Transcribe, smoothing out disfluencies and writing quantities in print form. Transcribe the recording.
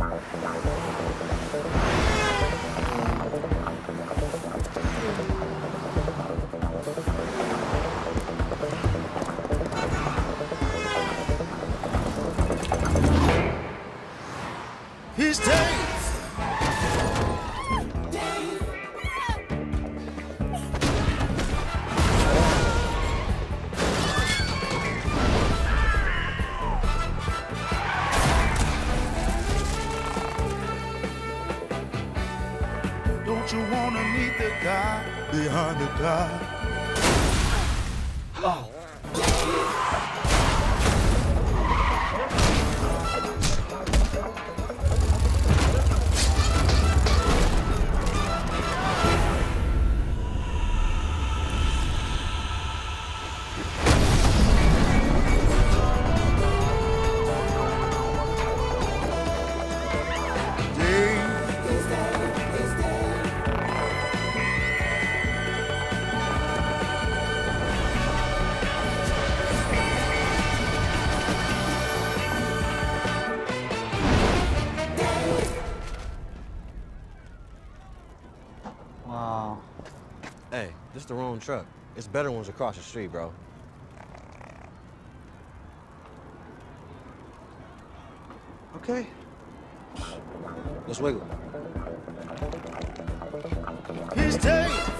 He's Dave. Don't you wanna meet the guy behind the guy? Oh. Wow. Hey, this is the wrong truck. It's better ones across the street, bro. Okay. Let's wiggle. He's Dave.